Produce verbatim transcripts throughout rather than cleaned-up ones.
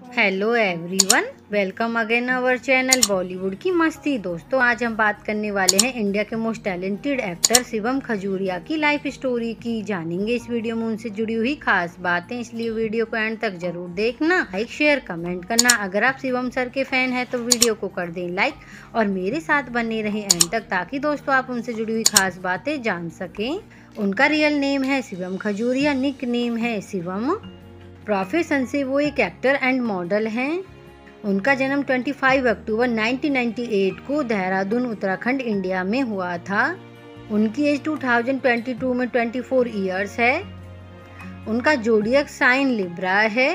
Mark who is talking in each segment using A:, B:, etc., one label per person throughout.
A: Hello everyone, welcome again our channel Bollywood की मस्ती। दोस्तों, आज हम बात करने वाले हैं इंडिया के most talented actor Shivam Khajuria की लाइफ स्टोरी की। जानेंगे इस वीडियो में उनसे जुड़ी हुई खास बातें, इसलिए वीडियो को एंड तक जरूर देखना। लाइक शेयर कमेंट करना। अगर आप शिवम सर के फैन हैं तो वीडियो को कर दें लाइक और मेरे साथ बने रहें एंड तक, ताकि दोस्तों आप उनसे जुड़ी हुई खास बातें जान सकें। उनका रियल नेम है शिवम खजूरिया, निक नेम है शिवम। प्रोफेशन से वो एक एक्टर एंड मॉडल हैं। उनका जन्म पच्चीस अक्टूबर उन्नीस सौ अट्ठानवे को देहरादून, उत्तराखंड, इंडिया में हुआ था। उनकी एज दो हज़ार बाईस में चौबीस इयर्स है। उनका जोडियक साइन लिब्रा है।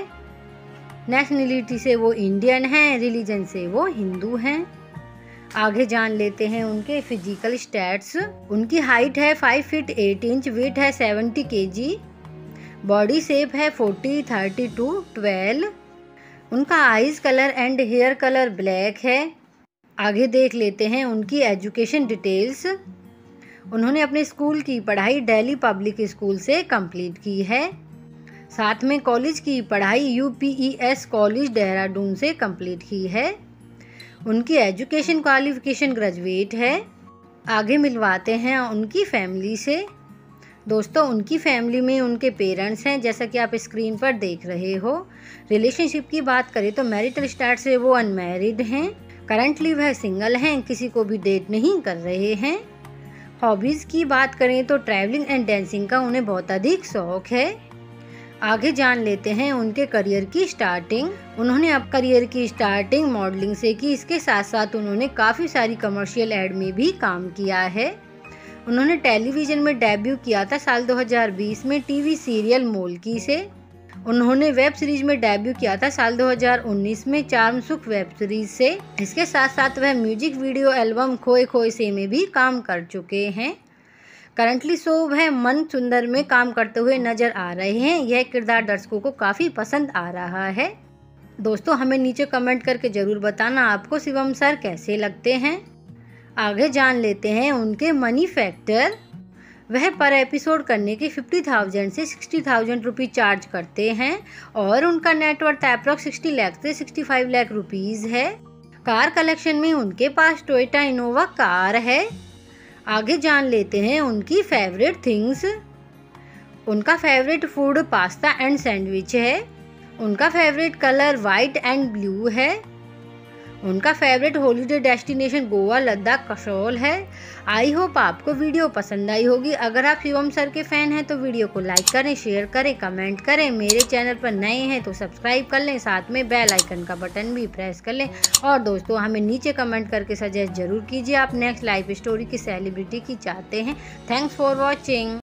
A: नेशनलिटी से वो इंडियन हैं, रिलीजन से वो हिंदू हैं। आगे जान लेते हैं उनके फिजिकल स्टैट्स। उनकी हाइट है पाँच फीट आठ इंच, वेट है सत्तर केजी, बॉडी शेप है चालीस, बत्तीस, बारह। उनका eyes colour and hair colour black है। आगे देख लेते हैं उनकी एजुकेशन डिटेल्स। उन्होंने अपने स्कूल की पढ़ाई दिल्ली पब्लिक स्कूल से कंप्लीट की है। साथ में कॉलेज की पढ़ाई U P E S college Dehradun से कंप्लीट की है। उनकी एजुकेशन क्वालिफिकेशन ग्रेजुएट है। आगे मिलवाते हैं उनकी फैमिली से। दोस्तों, उनकी फैमिली में उनके पेरेंट्स हैं, जैसा कि आप स्क्रीन पर देख रहे हो। रिलेशनशिप की बात करें तो मैरिटल स्टेटस से वो अनमैरिड हैं। करंटली वह सिंगल हैं, किसी को भी डेट नहीं कर रहे हैं। हॉबीज़ की बात करें तो ट्रैवलिंग एंड डांसिंग का उन्हें बहुत अधिक शौक है। आगे जान लेते हैं उनके करियर की स्टार्टिंग। उन्होंने अब करियर की स्टार्टिंग मॉडलिंग से की। इसके साथ साथ उन्होंने काफ़ी सारी कमर्शियल एड में भी काम किया है। उन्होंने टेलीविज़न में डेब्यू किया था साल दो हज़ार बीस में टीवी सीरियल मोलकी से। उन्होंने वेब सीरीज में डेब्यू किया था साल दो हज़ार उन्नीस में चार्म सुख वेब सीरीज से। इसके साथ साथ वह म्यूजिक वीडियो एल्बम खोए खोए से में भी काम कर चुके हैं। करंटली शो वह मन सुंदर में काम करते हुए नजर आ रहे हैं। यह किरदार दर्शकों को काफ़ी पसंद आ रहा है। दोस्तों, हमें नीचे कमेंट करके ज़रूर बताना आपको शिवम सर कैसे लगते हैं। आगे जान लेते हैं उनके मनी फैक्टर। वह पर एपिसोड करने के फिफ्टी थाउजेंड से सिक्सटी थाउजेंड रुपीज़ चार्ज करते हैं और उनका नेटवर्थ अप्रॉक्स सिक्सटी लाख से सिक्सटी फाइव लाख रुपीज़ है। कार कलेक्शन में उनके पास टोयोटा इनोवा कार है। आगे जान लेते हैं उनकी फेवरेट थिंग्स। उनका favourite food pasta and sandwich है। उनका favourite colour white and blue है। उनका favourite holiday destination Goa, Ladakh, Kasol है। आई होप आपको वीडियो पसंद आई होगी। अगर आप शिवम सर के फैन हैं तो वीडियो को लाइक करें, शेयर करें, कमेंट करें। मेरे चैनल पर नए हैं तो सब्सक्राइब कर लें, साथ में बेल आइकन का बटन भी प्रेस कर लें। और दोस्तों, हमें नीचे कमेंट करके सजेस्ट जरूर कीजिए आप नेक्स्ट लाइफ स्टोरी की सेलिब्रिटी की चाहते हैं। Thanks for watching.